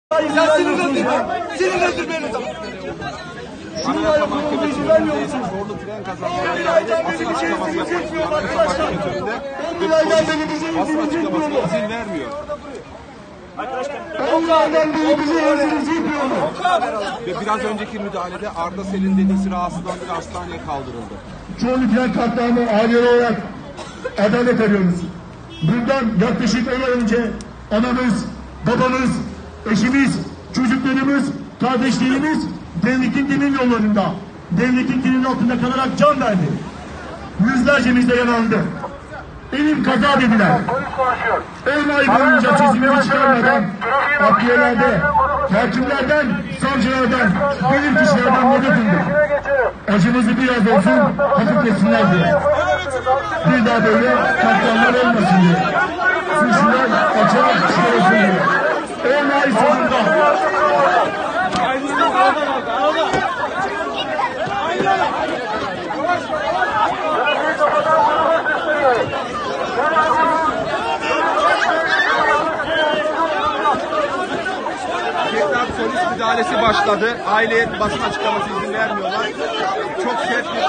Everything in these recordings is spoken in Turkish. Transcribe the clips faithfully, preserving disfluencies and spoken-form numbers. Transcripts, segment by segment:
Sen sinirlendirme. Sinirlendirmeyin o zaman. Şuraya kurulduğu izin vermiyor musunuz? Zorlu tren kazasıyla Emnilay'dan beri bir şey izin çekmiyor arkadaşlar. Emnilay'dan beri bize izin çekmiyor. izin vermiyor. Emnilay'dan beri bize izin çekmiyor. Ve biraz önceki müdahalede Arda Sel'in dedesi rahatsızlandı ve hastaneye kaldırıldı. Çoğu tren katliamı aileler olarak adalet arıyoruz. Bundan yaklaşık on ay önce anamız, babamız, eşimiz, çocuklarımız, kardeşlerimiz devletin dinin yollarında, devletin dinin altında kalarak can verdi. Yüzlercemiz de yaralandı. Elim kaza dediler. on ay boyunca çizimini çıkarmadan adliyelerde, hakimlerden, savcılardan, bilim kişilerden medet umduk. Acımızı biraz olsun hafiflesinler diye. Bir daha böyle katliamlar olmasın diye. Suçlular açığa çıkarılsın diye. on ay sonunda Tekrar polis müdahalesi başladı. Aileye basın açıklaması izin vermiyorlar. Çok sert bir...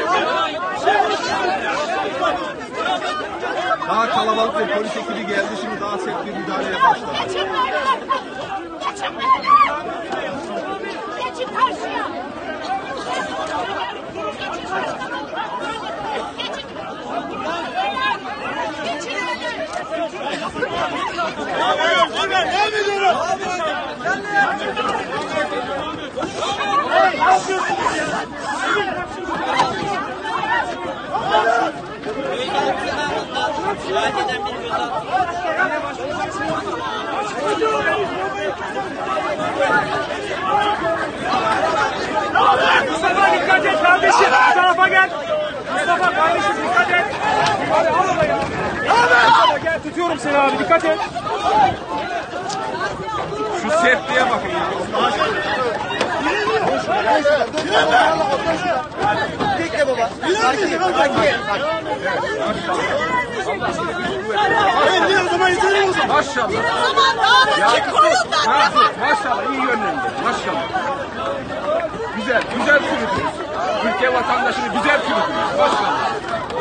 Daha kalabalık bir polis ekibi geldi. Şimdi daha sert bir müdahaleye başladı. Geçin böyle! Geçin böyle! Geçin karşıya! Geçin karşıya! Geçin! Geçin öyle! Mustafa dikkat et kardeşim. Bu tarafa gel. Mustafa kardeşim dikkat et. Hadi al orayı. Mustafa gel tutuyorum seni abi dikkat et. Şu sertliğe bakın ya. Bekle baba. Sakin, sakin. Hayır diyoruz ama izleyelim. Maşallah. Aman abi kim kuruldu? Maşallah iyi yönlendi. Maşallah. Güzel, güzel çürütürüz. Ülke vatandaşını güzel çürütürüz. Maşallah.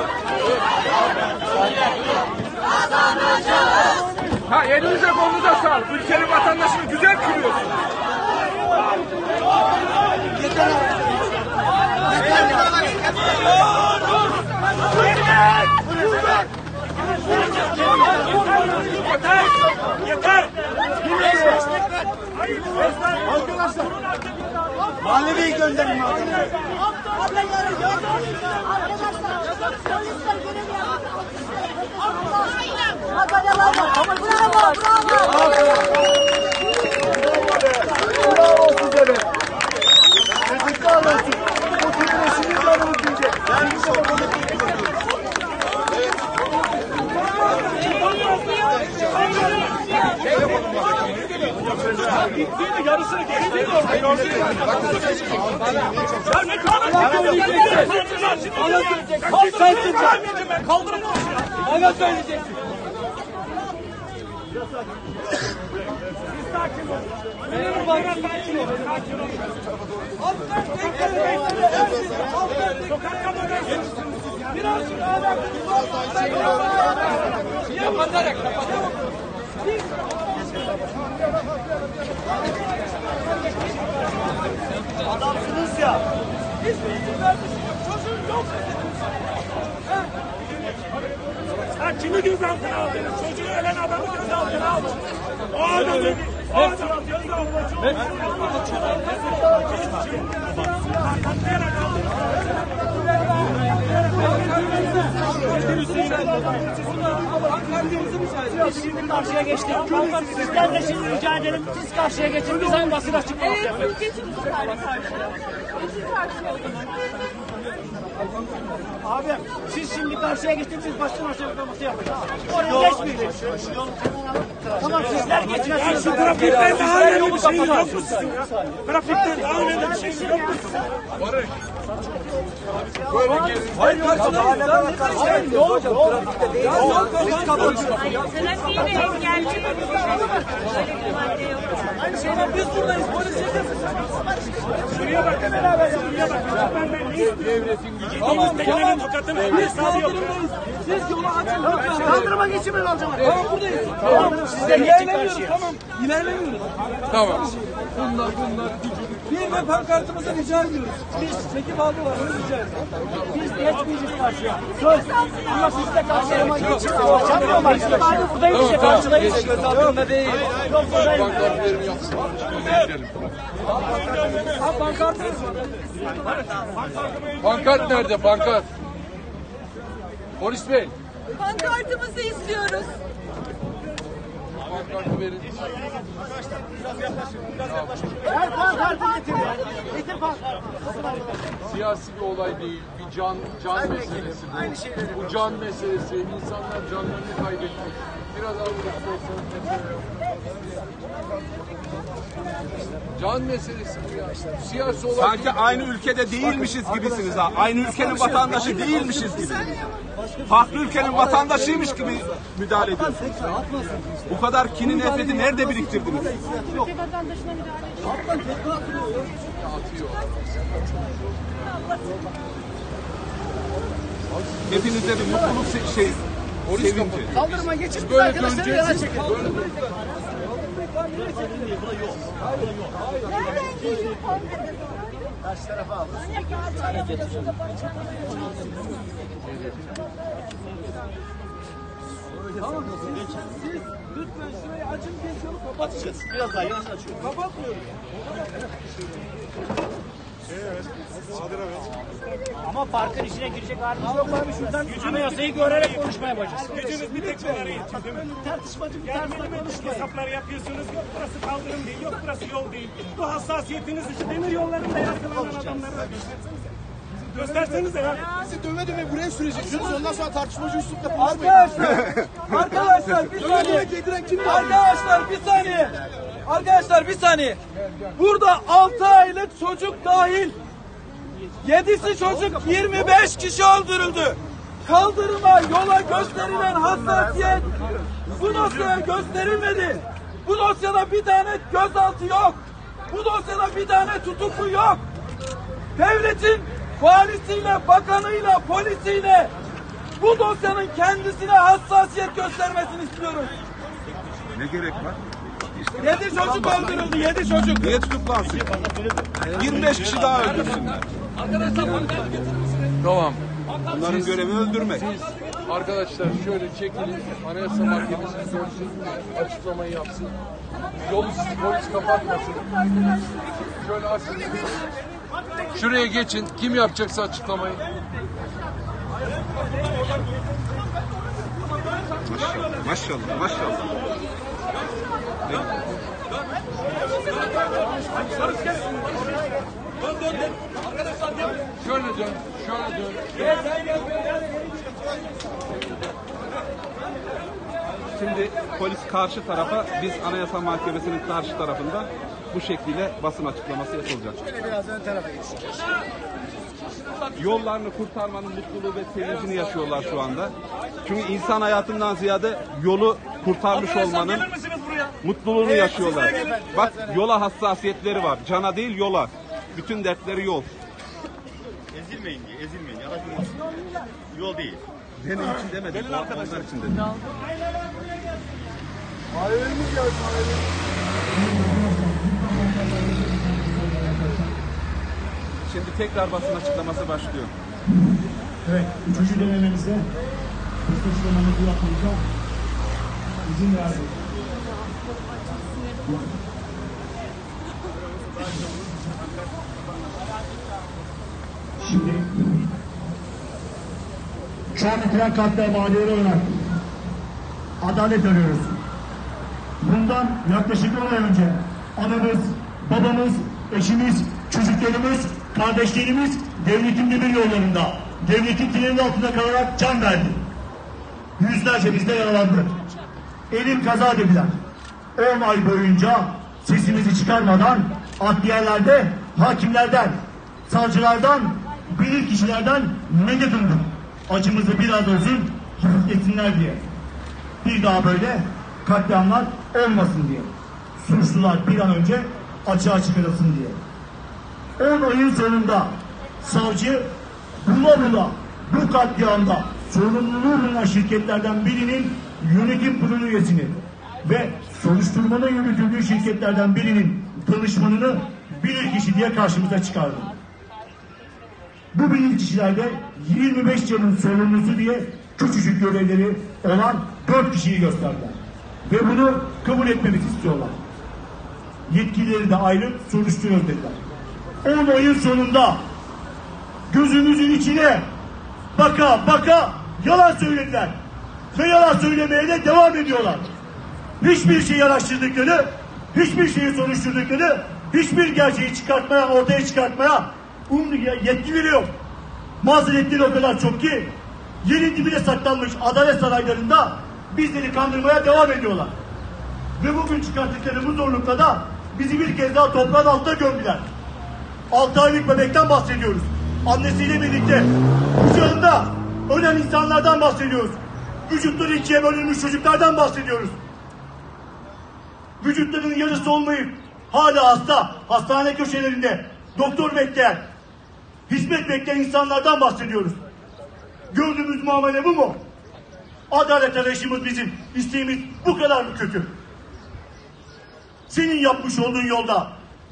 Ha elinize kolunuza sağlık. Ülkenin vatandaşını güzel çürüyorsun. Yeter abi. Yeter ya. Yeter. Yeter. Arkadaşlar. Mahalleyi gönderin madem. Arkadaşlar polisler görev yapıyor. Madalyalar var. Bravo, bravo. Bravo size be. Teşekkür ederim. O sizin eşiniz yanımız diyecek. Ben bir şey Gittiğinde yarısını geri değil orada. Ya ne kahretsin? Kaldırın. Kaldırın. Ona söyleyeceksin. Sakin ol. Benim bayram sakin ol. Sakin ol. Sokak kamerası. Biraz kapatarak kapatalım. adamsınız ya. Biz mi izin vermişiz? Çocuğun yok. Sen kimi gözaltına aldın? Çocuğu ölen adamı gözaltına aldın. O adamı, o adamı gözaltına çok. Şimdi karşıya geçtik. Sizden de şimdi rica edelim. Siz karşıya geçin. Biz hem basın açıklaması Evet, yapıyoruz. siz geçin bu sefer karşıya. Geçin karşıya o zaman. Abi siz şimdi karşıya geçin. Biz basın açıklaması yapacağız. Oraya geçmeyin. Tamam sizler geçin. Ya şu trafikten daha önemli bir şey yok mu sizin ya? Trafikten daha önemli bir şey yok mu sizin? Hayır karşılayın. Hayır yol yol. Yol kapalı. Trafiği de engelleyin. Öyle bir madde yok. Aynı şey. Biz buradayız. Polis çekesin. Şuraya bak beraber. Şuraya bak. Ben ben ne istiyorum? Tamam tamam. Biz kaldırımdayız. Siz yolu açın. Kaldırıma geçin alacağım. Tamam buradayız. Tamam. Siz de ilerlemiyoruz. Tamam. İlerlemiyoruz. Tamam. Bir de pankartımızı rica ediyoruz. Biz çekip aldılar. Onu rica ediyoruz. Biz geçmeyeceğiz karşıya. Söz. Ama siz de karşıya geçin. Açamıyorlar. Biz buradayız işte karşıdayız. Göz altında değil. Yok buradayız. Pankart yapsın. Ha pankartımız var. Pankart nerede? Pankart. Polis bey. Pankartımızı istiyoruz. Pankartı verin. Her pankartı getir. Getir pankartı. Siyasi bir olay değil, bir can can meselesi bu. Bu can meselesi, insanlar canlarını kaybetmiş. Biraz daha vurursanız. Can meselesi bu ya. Siyasi olay Sanki değil. aynı ülkede değilmişiz gibisiniz ha. Aynı ülkenin vatandaşı değilmişiz gibi. Farklı ülkenin vatandaşıymış gibi müdahale ediyorsunuz. Bu kadar kini nefreti nerede biriktirdiniz? Hepinize bir mutluluk se- şey, sevinci. Kaldırıma geçin. Biz Böyle arkadaşları döneceğiz. yana çekin. Nereden geliyor pankart? Karşı tarafa al. Tamam. Siz lütfen şurayı açın. Geç yolu kapatacağız. Biraz daha yavaş açıyorum. Kapatmıyoruz. Ama parkın içine girecek halimiz yok abi şuradan. Anayasayı görerek konuşmaya yapacağız. Gücünüz bir tek bunlara yetiyor değil mi? Tartışmacı bir Yani tarzda milimetrik konuşmayın. hesaplar yapıyorsunuz. Yok burası kaldırım değil, yok burası yol değil. Bu hassasiyetiniz için demir yollarında yakalanan adamlara göstersenize ya. Bizi döve döve buraya süreceksiniz. Ondan sonra tartışmacı üslupla Arkadaşlar, arkadaşlar bir saniye. Arkadaşlar bir saniye. Arkadaşlar bir saniye. Burada altı aylık çocuk dahil yedisi çocuk yirmi beş kişi öldürüldü. Kaldırıma, yola gösterilen hassasiyet bu dosyaya gösterilmedi. Bu dosyada bir tane gözaltı yok. Bu dosyada bir tane tutuklu yok. Devletin valisiyle, bakanıyla, polisiyle bu dosyanın kendisine hassasiyet göstermesini istiyoruz. Ne gerek var? Yedi çocuk öldürüldü, yedi çocuk. Niye tutuklansın? yirmi beş kişi daha öldürsünler. Tamam. Bunların görevi öldürmek. Arkadaşlar şöyle çekilin. Anayasa Mahkemesi görsün. Açıklamayı yapsın. Yolu polis kapatmasın. Şöyle açın. Şuraya geçin. Kim yapacaksa açıklamayı. Maşallah, maşallah, maşallah. Şöyle dön. Şöyle dön. Şimdi polis karşı tarafa, biz Anayasa Mahkemesi'nin karşı tarafında bu şekilde basın açıklaması yapılacak. biraz ön tarafa geçsin. Yollarını kurtarmanın mutluluğu ve sevincini yaşıyorlar şu anda. Çünkü insan hayatından ziyade yolu kurtarmış olmanın Gelir misiniz buraya? mutluluğunu yaşıyorlar. Bak yola hassasiyetleri var. Cana değil yola. Bütün dertleri yol. Ezilmeyin diye, ezilmeyin. Yavaş olmasın. Yol değil. Benim için demedim. Onlar için dedim. Ailelerimiz gelsin ailelerimiz. Şimdi tekrar basın açıklaması başlıyor. Evet, üçüncü denememizde hızlı işlememizi yapmamıza izin verdik. Şimdi şu an bitiren katliam mağduru olarak adalet arıyoruz. Bundan yaklaşık on ay önce anamız, babamız, eşimiz, çocuklarımız, kardeşlerimiz devletin demir yollarında, devletin treni altında kalarak can verdi. Yüzlerce bizde yaralandı. Elim kaza dediler. on ay boyunca sesimizi çıkarmadan adliyelerde hakimlerden, savcılardan, bilir kişilerden medet umduk. Acımızı biraz olsun hafifletsinler diye. Bir daha böyle katliamlar olmasın diye. suçlular bir an önce açığa çıkarılsın diye. on ayın sonunda savcı bula bula bu katliamda sorumluluğu bulunan şirketlerden birinin yönetim kurulu üyesini ve soruşturmanın yürütüldüğü şirketlerden birinin danışmanını bilirkişi diye karşımıza çıkardı. Bu bilirkişilerde yirmi beş canın sorumlusu diye küçücük görevleri olan dört kişiyi gösterdiler. Ve bunu kabul etmemizi istiyorlar. Yetkilileri de ayrı soruşturuyoruz dediler. on ayın sonunda gözümüzün içine baka baka yalan söylediler. Ve yalan söylemeye de devam ediyorlar. Hiçbir şeyi araştırdıkları, hiçbir şeyi soruşturdukları, hiçbir gerçeği çıkartmaya, ortaya çıkartmaya umdu yetkileri yok. Mazeretleri o kadar çok ki yerin dibine saklanmış adalet saraylarında bizleri kandırmaya devam ediyorlar. Ve bugün çıkarttıkları bu zorlukla da bizi bir kez daha toprağın altına gömdüler. Altı aylık bebekten bahsediyoruz. Annesiyle birlikte kucağında ölen insanlardan bahsediyoruz. Vücutları ikiye bölünmüş çocuklardan bahsediyoruz. Vücutlarının yarısı olmayıp hala hasta, hastane köşelerinde doktor bekleyen, hizmet bekleyen insanlardan bahsediyoruz. Gördüğümüz muamele bu mu? Adalet arayışımız bizim, isteğimiz bu kadar mı kötü? Senin yapmış olduğun yolda,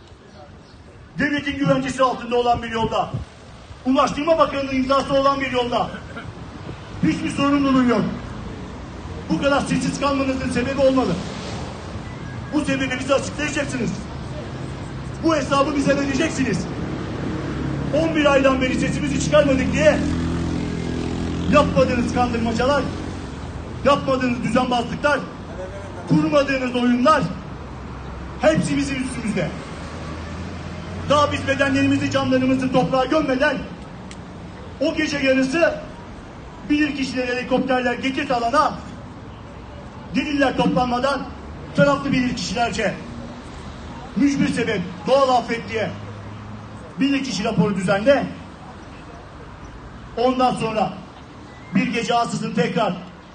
devletin güvencesi altında olan bir yolda, Ulaştırma Bakanı'nın imzası olan bir yolda hiçbir sorumluluğun yok. Bu kadar sessiz kalmanızın sebebi olmalı. Bu sebebi bize açıklayacaksınız. Bu hesabı bize vereceksiniz. on bir aydan beri sesimizi çıkarmadık diye yapmadığınız kandırmacalar, yapmadığınız düzenbazlıklar, kurmadığınız oyunlar hepsi bizim üstümüzde. Daha biz bedenlerimizi, canlarımızı toprağa gömmeden o gece yarısı bilirkişiler, helikopterler getir alana deliller toplanmadan taraflı bilirkişilerce mücbir sebep, doğal afet diye bilirkişi raporu düzenle. Ondan sonra bir gece ansızın tekrar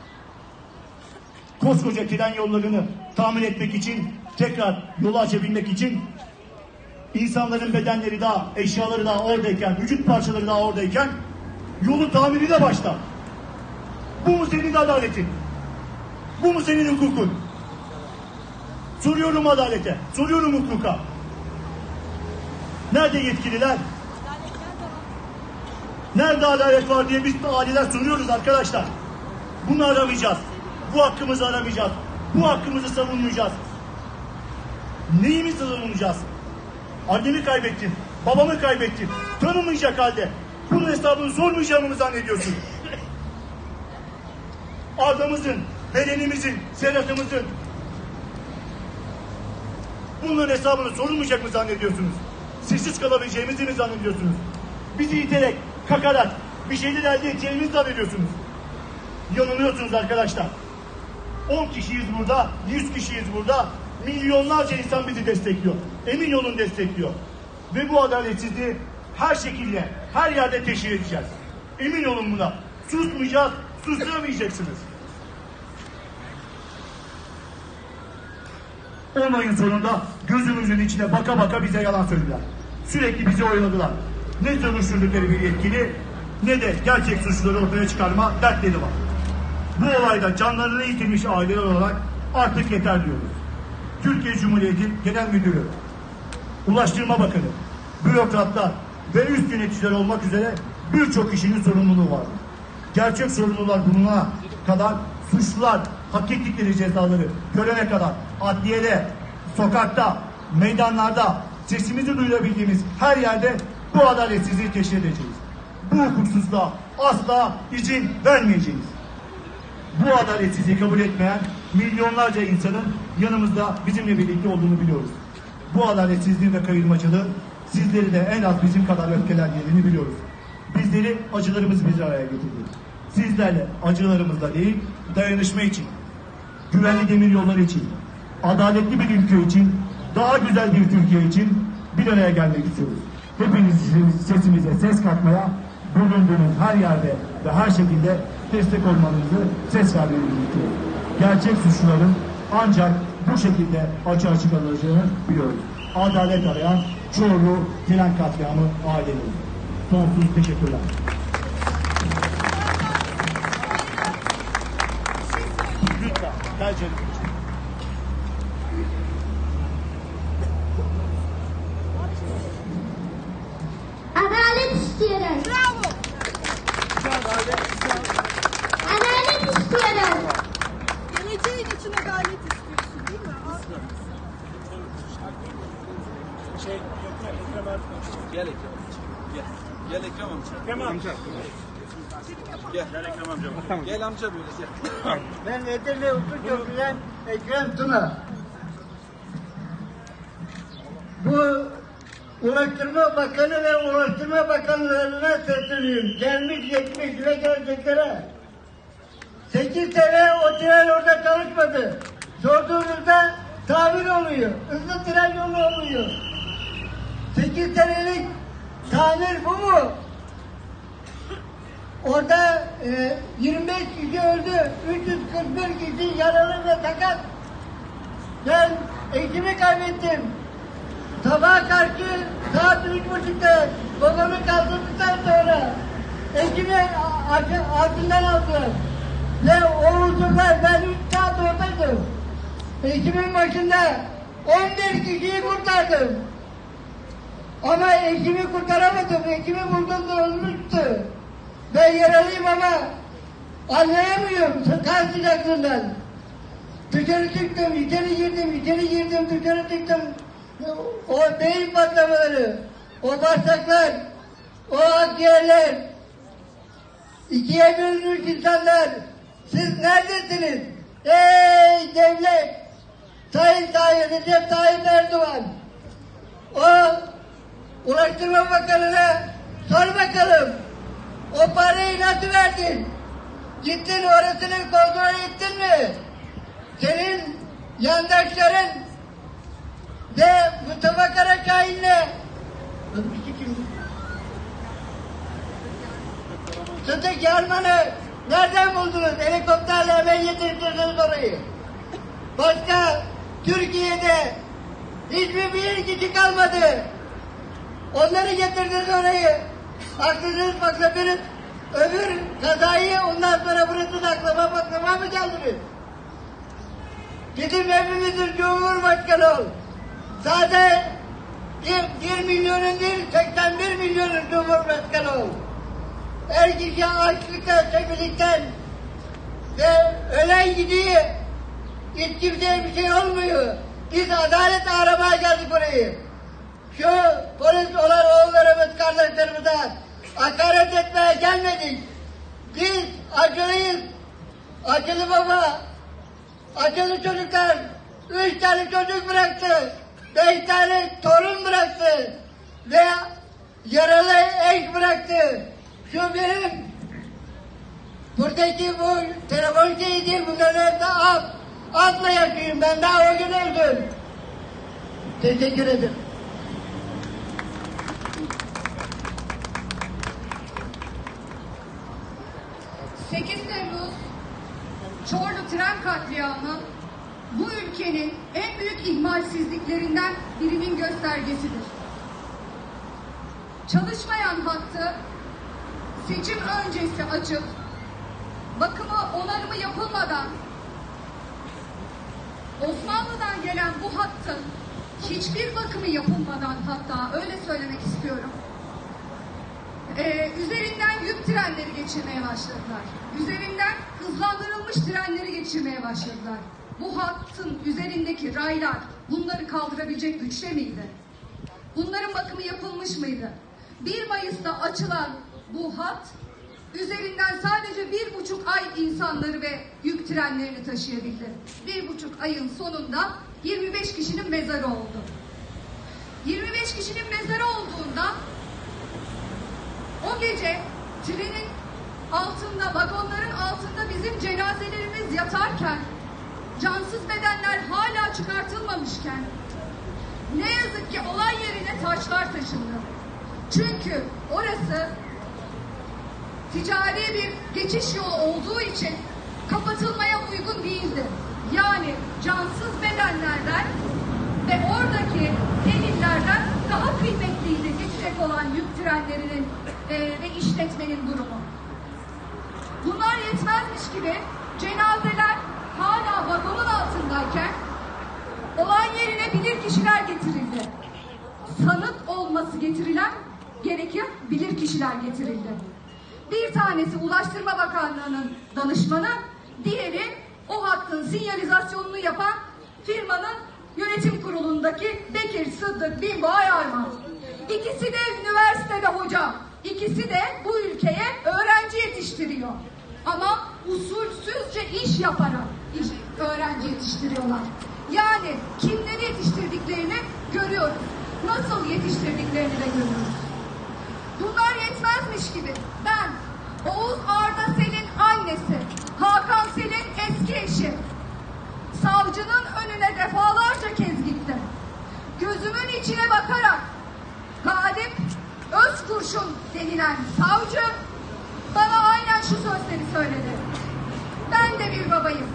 koskoca tren yollarını tamir etmek için, tekrar yolu açabilmek için insanların bedenleri daha, eşyaları daha oradayken, vücut parçaları daha oradayken yolun tamiri de başlar. Bu mu senin adaletin? Bu mu senin hukukun? Soruyorum adalete, soruyorum hukuka. Nerede yetkililer? Nerede adalet var diye biz aileler soruyoruz arkadaşlar. Bunu aramayacağız. Bu hakkımızı aramayacağız. Bu hakkımızı savunmayacağız. Neyimizi savunacağız? Annemi kaybettin, babamı kaybettin. Tanımayacak halde bunun hesabını sormayacağımı mı zannediyorsun? Ardımızın, bedenimizin, serhatımızın bunların hesabını sorulmayacak mı zannediyorsunuz? Sessiz kalabileceğimizi mi zannediyorsunuz? Bizi iterek, kakarak bir şeyler elde edeceğimizi zannediyorsunuz. Yanılıyorsunuz arkadaşlar. on kişiyiz burada, yüz kişiyiz burada. Milyonlarca insan bizi destekliyor. Emin olun destekliyor. Ve bu adaletsizliği her şekilde, her yerde teşhir edeceğiz. Emin olun buna. Susmayacağız, susturamayacaksınız. on ayın sonunda gözümüzün içine baka baka bize yalan söylediler. Sürekli bizi oyaladılar. Ne soruşturdukları bir yetkili, ne de gerçek suçları ortaya çıkarma dertleri var. Bu olayda canlarını yitirmiş aileler olarak artık yeter diyoruz. Türkiye Cumhuriyeti Genel Müdürü, Ulaştırma Bakanı, bürokratlar ve üst yöneticiler olmak üzere birçok kişinin sorumluluğu var. Gerçek sorumlular bulunana kadar suçlular hak ettikleri cezaları görene kadar adliyede, sokakta, meydanlarda sesimizi duyurabildiğimiz her yerde bu adaletsizliği teşhir edeceğiz. Bu hukuksuzluğa asla izin vermeyeceğiz. Bu adaletsizliği kabul etmeyen milyonlarca insanın yanımızda bizimle birlikte olduğunu biliyoruz. Bu adaletsizliğin ve kayırmacılığın sizleri de en az bizim kadar öfkelendiğini biliyoruz. Bizleri acılarımız bir araya getirdi. Sizlerle acılarımızla değil, dayanışma için, güvenli demiryolları için, adaletli bir ülke için, daha güzel bir Türkiye için bir araya gelmek istiyoruz. Hepinizin sesimize ses katmaya, bulunduğunuz her yerde ve her şekilde destek olmanızı, ses vermenizi istiyoruz. Gerçek suçluların ancak bu şekilde açığa çıkarılacağını biliyoruz. Adalet arayan Çorlu tren katliamı aileleri. Sonsuz teşekkürler. Lütfen. Tercih edin. Adalet istiyorum. Bravo. Adalet istiyorum. Geleceğin için adalet istiyorsun değil mi? Aferin. Şey, Ekrem abi. Gel Ekrem. Gel. Gel Ekrem amca. Ekrem amca. Gel. Gel Ekrem amca. Gel amca böyle gel. Ben Edirne Hukuk Köprü'den Ekrem Tuna. Bu Ulaştırma Bakanı ve Ulaştırma Bakanlarına sesleniyorum. Gelmiş geçmiş ve geleceklere. Sekiz sene o tren orada çalışmadı. Sorduğunuzda tamir oluyor. Hızlı tren yolu oluyor. Sekiz senelik tamir bu mu? Orada e, yirmi beş kişi öldü. üç yüz kırk bir kişi yaralı ve sakat. Ben eşimi kaybettim. Sabaha karşı saat üç buçukta babamı kaldırdıktan sonra eşimi altından aldılar. Ve o huzurlar ben üç saat oradaydım. Eşimin başında on bir kişiyi kurtardım. Ama eşimi kurtaramadım. Eşimi bulduğumda ölmüştü. Ben yaralıyım ama anlayamıyorum kan sıcaklığından. Dışarı çıktım, içeri girdim, içeri girdim, dışarı çıktım. O beyin patlamaları, o bağırsaklar, o akciğerler, ikiye bölünmüş insanlar. Siz neredesiniz? Ey devlet! Sayın Tayyip, Recep Tayyip Erdoğan! O Ulaştırma Bakanı'na sor bakalım. O parayı nasıl verdin? Gittin orasını kontrol ettin mi? Senin yandaşların ve Mustafa Karaçay'ınla Sıdık Yarman'ı nereden buldunuz? Helikopterle hemen yetiştirdiniz orayı. Başka Türkiye'de hiçbir bir kişi kalmadı. Onları getirdiniz orayı. Aklınız bakladınız. Öbür kazayı ondan sonra burası da aklama baklama mı geldiniz? Bizim hepimizin Cumhurbaşkanı ol. Sadece bir, bir milyonun değil, seksen bir milyonun Cumhurbaşkanı ol. Her kişi açlıktan, sefillikten ve ölen gidiyor. Hiç kimseye bir şey olmuyor. Biz adalet aramaya geldik burayı. Şu polis olan oğullarımız, kardeşlerimize hakaret etmeye gelmedik. Biz acılıyız. Acılı baba, acılı çocuklar, üç tane çocuk bıraktı. Beş tane torun bıraktı. Ve yaralı eş bıraktı. Şu benim buradaki bu telefon şeyi değil, bunların hepsi at. Atla yaşıyorum, ben daha o gün öldüm. Teşekkür ederim. sekiz Temmuz Çorlu tren katliamı bu ülkenin en büyük ihmalsizliklerinden birinin göstergesidir. Çalışmayan hattı seçim öncesi açıp bakımı onarımı yapılmadan Osmanlı'dan gelen bu hattın hiçbir bakımı yapılmadan, hatta öyle söylemek istiyorum, Ee, üzerinden yük trenleri geçirmeye başladılar. Üzerinden hızlandırılmış trenleri geçirmeye başladılar. Bu hattın üzerindeki raylar bunları kaldırabilecek güçte miydi? Bunların bakımı yapılmış mıydı? bir Mayıs'ta açılan bu hat üzerinden sadece bir buçuk ay insanları ve yük trenlerini taşıyabildi. Bir buçuk ayın sonunda yirmi beş kişinin mezarı oldu. yirmi beş kişinin mezarı olduğunda o gece trenin altında, vagonların altında bizim cenazelerimiz yatarken, cansız bedenler hala çıkartılmamışken, ne yazık ki olay yerine taşlar taşındı. Çünkü orası ticari bir geçiş yolu olduğu için kapatılmaya uygun değildi. Yani cansız bedenlerden ve oradaki delillerden daha kıymetliydi geçecek olan yük trenlerinin e, ve işletmenin durumu. Bunlar yetmezmiş gibi cenazeler hala vagonun altındayken olay yerine bilirkişiler getirildi. Sanık olması getirilen gereken bilirkişiler getirildi. Bir tanesi Ulaştırma Bakanlığı'nın danışmanı, diğeri o hattın sinyalizasyonunu yapan firmanın yönetim kurulundaki Bekir Sıddık Bimbo Ayarman. İkisi de üniversitede hoca. İkisi de bu ülkeye öğrenci yetiştiriyor. Ama usulsüzce iş yaparak iş, öğrenci yetiştiriyorlar. Yani kimleri yetiştirdiklerini görüyoruz. Nasıl yetiştirdiklerini de görüyoruz. Bunlar yetmezmiş gibi ben Oğuz Arda Sel'in annesi, Hakan Sel'in eski eşi, savcının önüne defalarca kez gittim. Gözümün içine bakarak Galip Özkurşun denilen savcı bana aynen şu sözleri söyledi. Ben de bir babayım.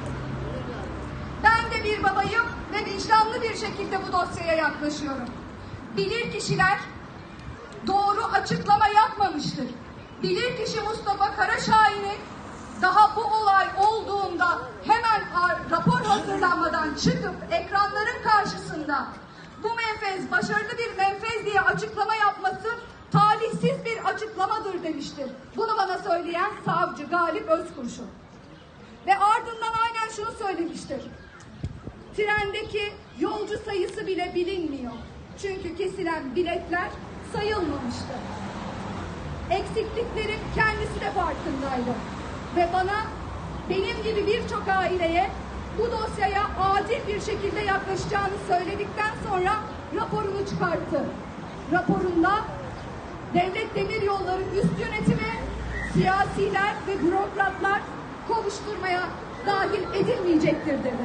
Ben de bir babayım ve vicdanlı bir şekilde bu dosyaya yaklaşıyorum. Bilirkişiler doğru açıklama yapmamıştır. Bilirkişi Mustafa Karaşahin'in daha bu olay olduğunda hemen rapor hazırlanmadan çıkıp ekranların karşısında bu menfez başarılı bir menfez diye açıklama yapması talihsiz bir açıklamadır demiştir. Bunu bana söyleyen savcı Galip Özkurşun. Ve ardından aynen şunu söylemiştir. Trendeki yolcu sayısı bile bilinmiyor. Çünkü kesilen biletler sayılmamıştı. Eksikliklerin kendisi de farkındaydı. Ve bana, benim gibi birçok aileye bu dosyaya adil bir şekilde yaklaşacağını söyledikten sonra raporunu çıkarttı. Raporunda Devlet Demiryolları üst yönetimi, siyasiler ve bürokratlar kovuşturmaya dahil edilmeyecektir dedi.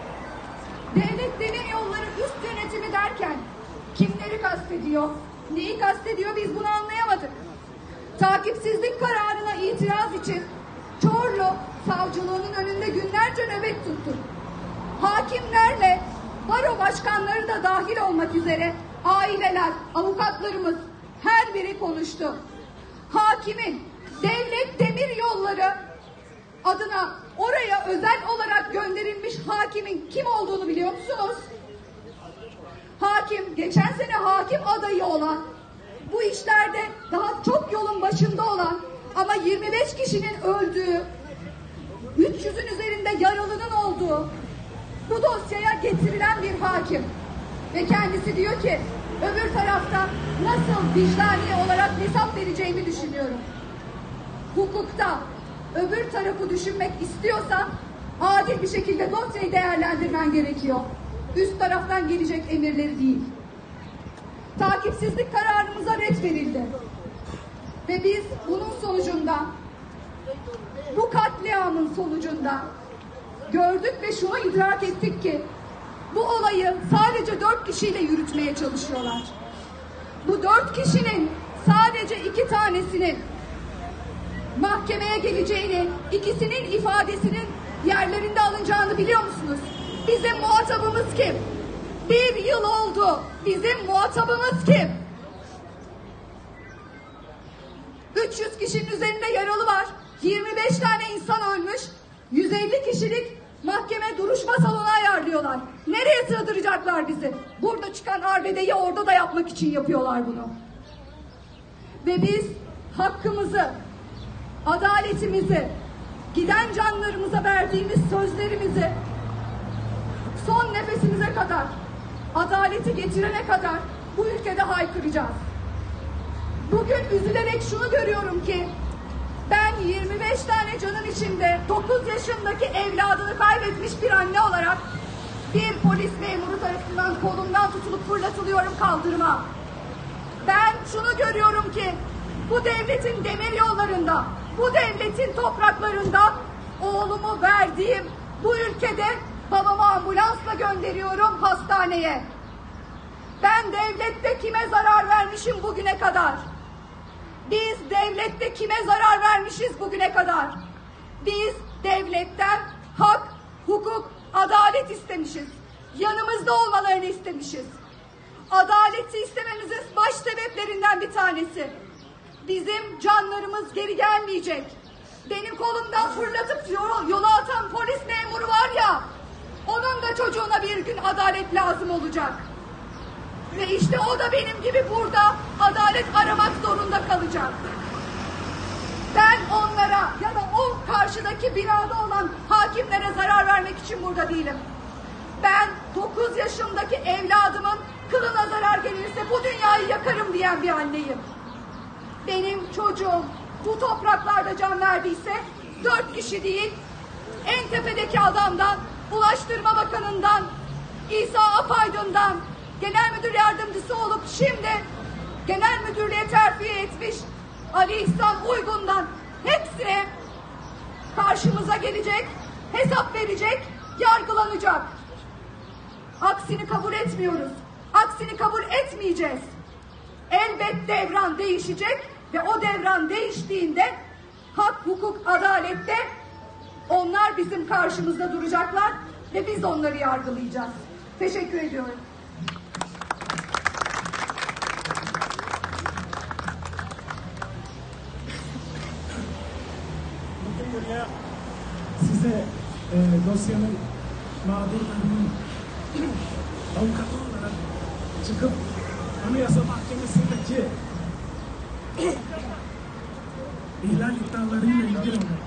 Devlet Demiryolları üst yönetimi derken kimleri kastediyor, neyi kastediyor biz bunu anlayamadık. Takipsizlik kararına itiraz için Çorlu savcılığının önünde günlerce nöbet tuttuk. Hakimlerle baro başkanları da dahil olmak üzere aileler, avukatlarımız her biri konuştu. Hakimin Devlet Demiryolları adına oraya özel olarak gönderilmiş hakimin kim olduğunu biliyor musunuz? Hakim, geçen sene hakim adayı olan, bu işlerde daha çok yolun başında olan ama yirmi beş kişinin öldüğü, üç yüzün üzerinde yaralının olduğu bu dosyaya getirilen bir hakim. Ve kendisi diyor ki öbür tarafta nasıl vicdani olarak hesap vereceğimi düşünüyorum. Hukukta öbür tarafı düşünmek istiyorsan adil bir şekilde dosyayı değerlendirmen gerekiyor. Üst taraftan gelecek emirleri değil. Takipsizlik kararımıza ret verildi. Ve biz bunun sonucunda, bu katliamın sonucunda gördük ve şunu idrak ettik ki bu olayı sadece dört kişiyle yürütmeye çalışıyorlar. Bu dört kişinin sadece iki tanesinin mahkemeye geleceğini, ikisinin ifadesinin yerlerinde alınacağını biliyor musunuz? Bizim muhatabımız kim? Bir yıl oldu. Bizim muhatabımız kim? üç yüz kişinin üzerinde yaralı var. yirmi beş tane insan ölmüş. yüz elli kişilik mahkeme duruşma salonu ayarlıyorlar. Nereye sığdıracaklar bizi? Burada çıkan arbedeyi orada da yapmak için yapıyorlar bunu. Ve biz hakkımızı, adaletimizi, giden canlarımıza verdiğimiz sözlerimizi son nefesimize kadar, adaleti getirene kadar bu ülkede haykıracağız. Bugün üzülerek şunu görüyorum ki ben yirmi beş tane canın içinde dokuz yaşındaki evladını kaybetmiş bir anne olarak bir polis memuru tarafından kolumdan tutulup fırlatılıyorum kaldırıma. Ben şunu görüyorum ki bu devletin demir yollarında, bu devletin topraklarında oğlumu verdiğim bu ülkede babamı ambulansla gönderiyorum hastaneye. Ben devlette kime zarar vermişim bugüne kadar? Biz devlette kime zarar vermişiz bugüne kadar? Biz devletten hak, hukuk, adalet istemişiz. Yanımızda olmalarını istemişiz. Adaleti istememizin baş sebeplerinden bir tanesi. Bizim canlarımız geri gelmeyecek. Benim kolumdan fırlatıp yola, yola atan polis memuru var ya, onun da çocuğuna bir gün adalet lazım olacak. Ve işte o da benim gibi burada adalet aramak zorunda kalacak. Ben onlara ya da o karşıdaki binada olan hakimlere zarar vermek için burada değilim. Ben dokuz yaşımdaki evladımın kılına zarar gelirse bu dünyayı yakarım diyen bir anneyim. Benim çocuğum bu topraklarda can verdiyse dört kişi değil, en tepedeki adamdan, Ulaştırma Bakanı'ndan, İsa Apaydın'dan, Genel Müdür Yardımcısı olup şimdi Genel Müdürlüğe terfi etmiş Ali İhsan Uygun'dan hepsine karşımıza gelecek, hesap verecek, yargılanacak. Aksini kabul etmiyoruz. Aksini kabul etmeyeceğiz. Elbet devran değişecek ve o devran değiştiğinde hak, hukuk, adalette onlar bizim karşımızda duracaklar ve biz onları yargılayacağız. Teşekkür ediyorum. Bugün buraya size e, dosyanın mağdurlarının avukatı olarak çıkıp Anayasa Mahkemesi'ndeki ihlal iddialarıyla ilgili olarak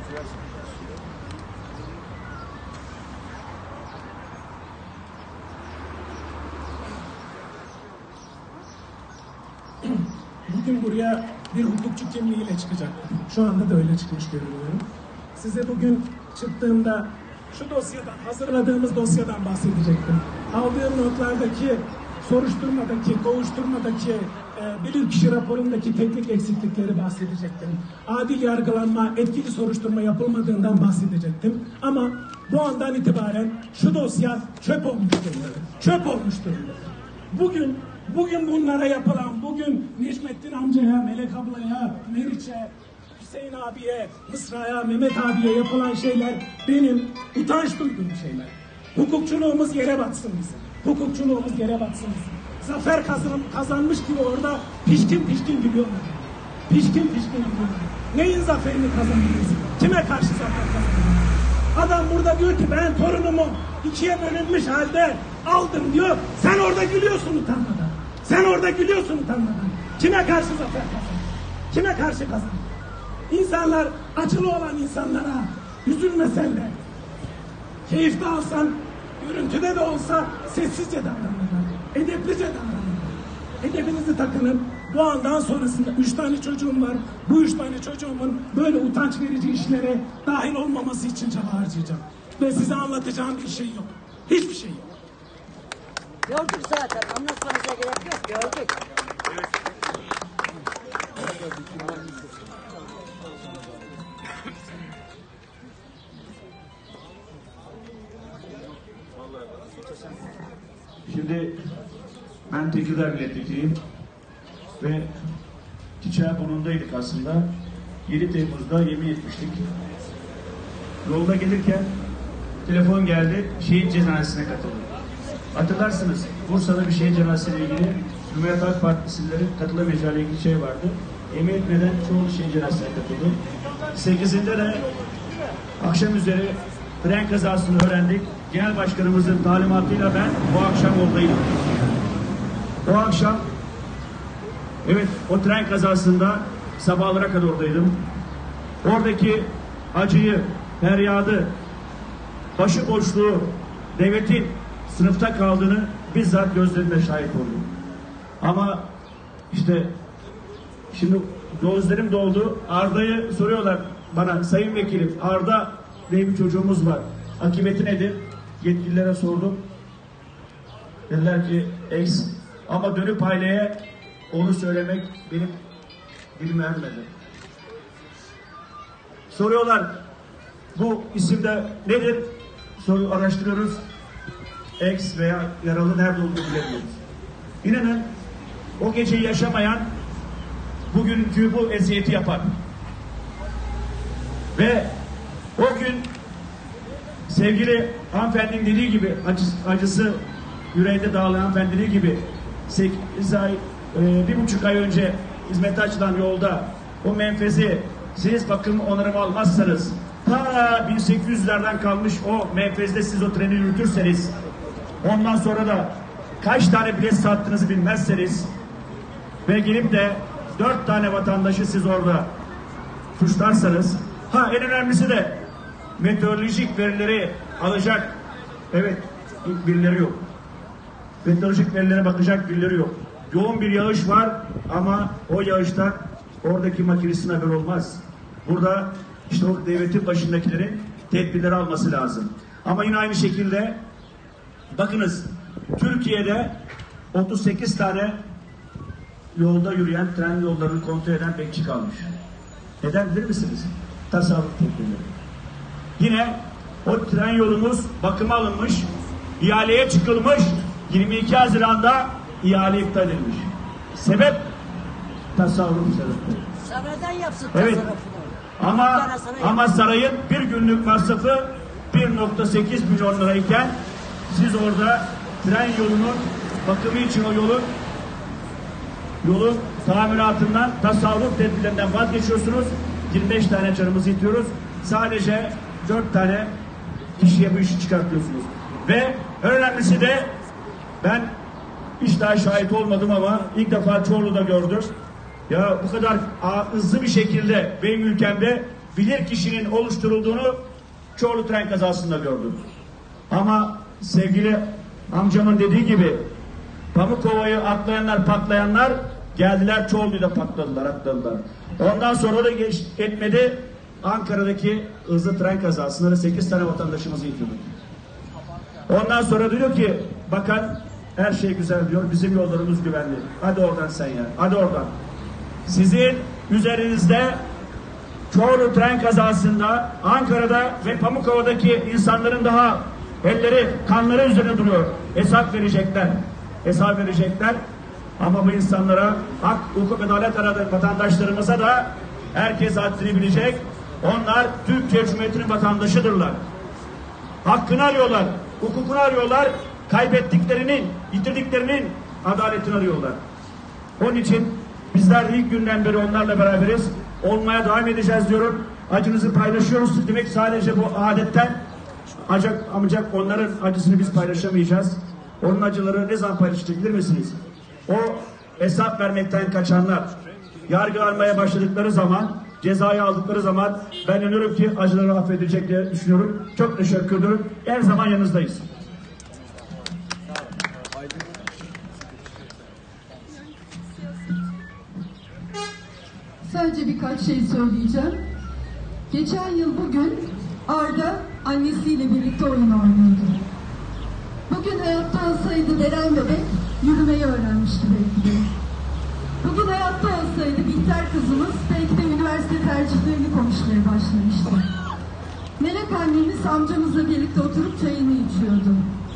bugün buraya bir hukukçu kimliğiyle çıkacaktım. Şu anda da öyle çıkmış görünüyorum. Size bugün çıktığımda şu dosyadan, hazırladığımız dosyadan bahsedecektim. Aldığım notlardaki, soruşturmadaki, kovuşturmadaki, e, bilirkişi raporundaki teknik eksiklikleri bahsedecektim. Adil yargılanma, etkili soruşturma yapılmadığından bahsedecektim. Ama bu andan itibaren şu dosya çöp olmuş durumda. Çöp olmuş durumda. Bugün, bugün bunlara yapılan, bugün Necmettin amcaya, Melek ablaya, Meriç'e, Hüseyin abiye, Mısra'ya, Mehmet abiye yapılan şeyler benim utanç duyduğum şeyler. Hukukçuluğumuz yere batsın bizim. Hukukçuluğumuz yere batsın bizim. Zafer kazan, kazanmış gibi orada pişkin pişkin gülüyorlar. Pişkin pişkin gülüyorlar. Neyin zaferini kazandınız? Kime karşı zafer kazandınız? Adam burada diyor ki ben torunumu ikiye bölünmüş halde aldım diyor. Sen orada gülüyorsun utanmadan. Sen orada gülüyorsun utanmadan. Kime karşı zafer kazandın? Kime karşı kazandın? İnsanlar, acılı olan insanlara üzülmesen de, keyifte alsan, görüntüde de olsa sessizce davranırlar, edeplice davranırlar. Edebinizi takının. Bu andan sonrasında üç tane çocuğum var. Bu üç tane çocuğumun böyle utanç verici işlere dahil olmaması için çaba harcayacağım. Ve size anlatacağım bir şey yok. Hiçbir şey yok. Gördük zaten. Anlatmanıza gerek yok. Gördük. Şimdi ben Tekirdağ milletvekiliyim ve Çiçeğe burnundaydık aslında. yedi Temmuz'da yemin etmiştik. Yolda gelirken telefon geldi, şehit cenazesine katıldım. Hatırlarsınız, Bursa'da bir şehit cenazesiyle ilgili Cumhuriyet Halk Partisi'nlerin katılamayacağı ilgili şey vardı. Yemin etmeden çoğu şehit cenazesine katıldım. sekizinde de akşam üzeri tren kazasını öğrendik. Genel Başkanımızın talimatıyla ben bu akşam oradaydım. O akşam evet o tren kazasında sabahlara kadar oradaydım. Oradaki acıyı, feryadı, başıboşluğu, devletin sınıfta kaldığını bizzat gözlerimle şahit oldum. Ama işte şimdi gözlerim doldu. Arda'yı soruyorlar bana, sayın vekilim Arda diye bir çocuğumuz var. Akıbeti nedir? Yetkililere sordum. Dediler ki ex. Ama dönüp aileye onu söylemek benim dilim ermedi. Soruyorlar bu isimde nedir? Soru araştırıyoruz. Ex veya yaralı nerede olduğunu bilemiyoruz. İnanın o geceyi yaşamayan bugünkü bu eziyeti yapar. Ve o gün sevgili hanımefendinin dediği gibi acısı, acısı yüreğinde dağılan hanımefendi dediği gibi sekiz ay, e, bir buçuk ay önce hizmete açılan yolda o menfezi siz bakım onarımı almazsanız ta bin sekiz yüzlerden kalmış o menfezde siz o treni yürütürseniz ondan sonra da kaç tane bilet sattığınızı bilmezseniz ve gelip de dört tane vatandaşı siz orada suçlarsanız, ha en önemlisi de meteorolojik verileri alacak, evet birileri yok. Meteorolojik verilere bakacak birileri yok. Yoğun bir yağış var ama o yağışta oradaki makinesine haber olmaz. Burada işte o devletin başındakilerin tedbirleri alması lazım. Ama yine aynı şekilde bakınız Türkiye'de otuz sekiz tane yolda yürüyen, tren yollarını kontrol eden bekçi kalmış. Neden bilir misiniz? Tasarruf tedbirleri. Yine o tren yolumuz bakıma alınmış, ihaleye çıkılmış, yirmi iki Haziran'da ihale iptal edilmiş. Sebep? Tasarruf sebepleri. Saraydan yapsın evet. tasarrufunu. Ama, ama sarayın bir günlük masrafı bir nokta sekiz milyon lirayken siz orada tren yolunun bakımı için o yolun yolun tamiratından, tasarruf tedbirlerinden vazgeçiyorsunuz. yirmi beş tane canımızı yitiyoruz. Sadece dört tane kişiye bu işi çıkartıyorsunuz. Ve en önemlisi de ben hiç daha şahit olmadım ama ilk defa Çorlu'da gördüm. Ya bu kadar hızlı bir şekilde benim ülkemde bilir kişinin oluşturulduğunu Çorlu tren kazasında gördüm. Ama sevgili amcamın dediği gibi Pamukova'yı atlayanlar, patlayanlar geldiler Çorlu'yu da patladılar, atladılar. Ondan sonra da geç etmedi. Ankara'daki hızlı tren kazasında sekiz tane vatandaşımızı yitirdik. Ondan sonra diyor ki bakan her şey güzel diyor, bizim yollarımız güvenli. Hadi oradan sen ya, hadi oradan. Sizin üzerinizde Çorlu tren kazasında Ankara'da ve Pamukova'daki insanların daha elleri, kanları üzerine duruyor. Hesap verecekler. Hesap verecekler. Ama bu insanlara hak, hukuk, adalet aradığı vatandaşlarımıza da herkes haddini bilecek. Onlar Türkiye Cumhuriyeti'nin vatandaşıdırlar. Hakkını arıyorlar, hukukunu arıyorlar, kaybettiklerinin, yitirdiklerinin adaletini arıyorlar. Onun için bizler ilk günden beri onlarla beraberiz. Olmaya devam edeceğiz diyorum. Acınızı paylaşıyoruz. Demek sadece bu adetten ancak, ancak onların acısını biz paylaşamayacağız. Onun acıları ne zaman paylaşacak bilir misiniz? O hesap vermekten kaçanlar yargılanmaya başladıkları zaman, cezayı aldıkları zaman ben inanıyorum ki acıları affedilecek diye düşünüyorum. Çok teşekkür ederim. Her zaman yanınızdayız. Sadece birkaç şey söyleyeceğim. Geçen yıl bugün Arda annesiyle birlikte oyun oynuyordu. Bugün hayatta olsaydı Deren bebek yürümeyi öğrenmişti belki de. Bugün hayatta olsaydı Bihter kızımız belki de üniversite tercihlerini konuşmaya başlamıştı. Melek annemiz amcamızla birlikte oturup çayını içiyordu.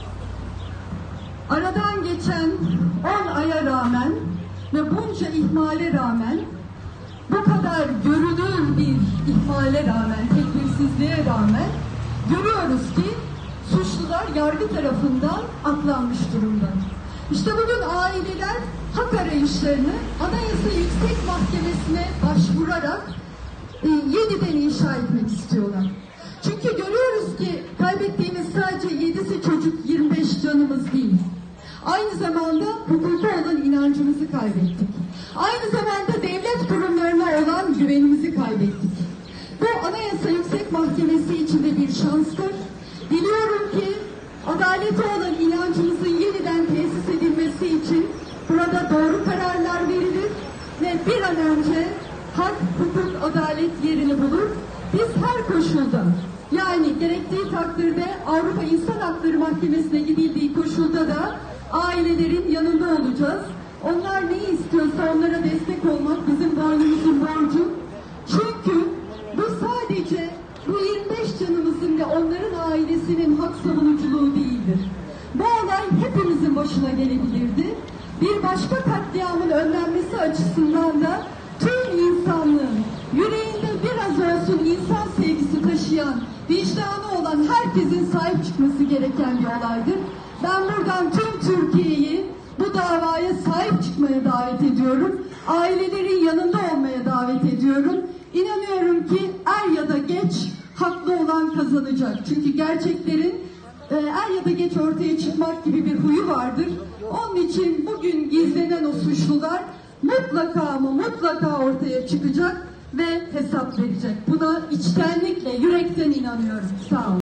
Aradan geçen on aya rağmen ve bunca ihmale rağmen, bu kadar görünür bir ihmale rağmen, tedbirsizliğe rağmen görüyoruz ki suçlular yargı tarafından aklanmış durumda. İşte bugün aileler hak arayışlarını Anayasa Yüksek Mahkemesi'ne başvurarak e, yeniden inşa etmek istiyorlar. Çünkü görüyoruz ki kaybettiğimiz sadece yedisi çocuk, yirmi beş canımız değil. Aynı zamanda hukuka olan inancımızı kaybettik. Aynı zamanda devlet kurumlarına olan güvenimizi kaybettik. Bu Anayasa Yüksek Mahkemesi için de bir şanstır. Diliyorum ki adalete olan inancımızın yeniden tesis edilmesi için burada doğru kararlar verilir ve bir an önce hak, hukuk, adalet yerini bulur. Biz her koşulda, yani gerektiği takdirde Avrupa İnsan Hakları Mahkemesi'ne gidildiği koşulda da ailelerin yanında olacağız. Onlar ne istiyorsa onlara destek olmak bizim boynumuzun borcu. Çünkü bu sadece bu yirmi beş canımızın ve onların ailesinin hak savunuculuğu değildir. Bu olay hepimizin başına gelebilirdi. Bir başka katliamın önlenmesi açısından da tüm insanlığın yüreğinde biraz olsun insan sevgisi taşıyan, vicdanı olan olan herkesin sahip çıkması gereken bir olaydır. Ben buradan tüm Türkiye'yi bu davaya sahip çıkmaya davet ediyorum. Ailelerin yanında olmaya davet ediyorum. İnanıyorum ki er ya da geç haklı olan kazanacak. Çünkü gerçeklerin e, er ya da geç ortaya çıkmak gibi bir huyu vardır. Onun için bugün gizlenen o suçlular mutlaka ama mutlaka ortaya çıkacak ve hesap verecek. Buna içtenlikle, yürekten inanıyorum. Sağ olun.